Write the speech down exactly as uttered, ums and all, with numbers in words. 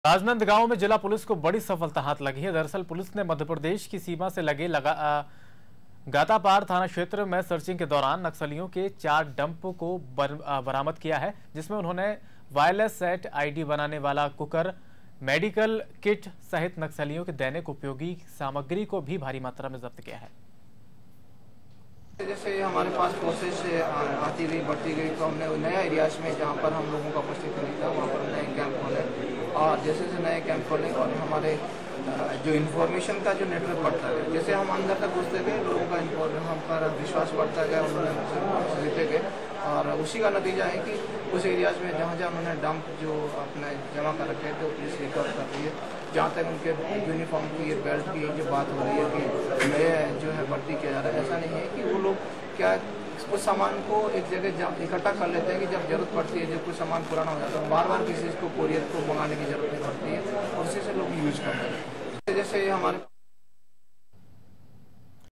राजनांदगांव में जिला पुलिस को बड़ी सफलता हाथ लगी है। दरअसल पुलिस ने मध्य प्रदेश की सीमा से लगे लगा आ, गातापार थाना क्षेत्र में सर्चिंग के दौरान नक्सलियों के चार डंप को बर, आ, बरामद किया है, जिसमें उन्होंने वायरलेस सेट आईडी बनाने वाला कुकर, मेडिकल किट सहित नक्सलियों के दैनिक उपयोगी सामग्री को भी भारी मात्रा में जब्त किया है। जैसे हमारे पास फोर्सेस आती गई बढ़ती गई तो हमने नया एरियाज में जहाँ पर हम लोगों का उपस्थिति नहीं था वहाँ पर नए कैंप खोले और जैसे जैसे नए कैंप खोले और हमारे जो इन्फॉर्मेशन का जो नेटवर्क बढ़ता है, जैसे हम अंदर तक घुसते गए लोगों का हम पर विश्वास बढ़ता गया, उन्होंने जीते गए और उसी का नतीजा है कि उस एरियाज में जहाँ जहाँ उन्होंने डंप जो अपने जमा कर रखे थे पुलिस रिकवर कर रही है। जहाँ तक उनके यूनिफॉर्म की बेल्ट की जो बात हो रही है कि नए जो है भर्ती किया जा रहा है, ऐसा नहीं है कि वो लोग क्या उस सामान को एक जगह इकट्ठा कर लेते हैं कि जब जरूरत पड़ती है, जब कोई सामान पुराना हो जाता है बार बार किसी को कोरियर को मंगाने की जरूरत नहीं पड़ती है और उसी से लोग यूज करते हैं। जैसे हमारे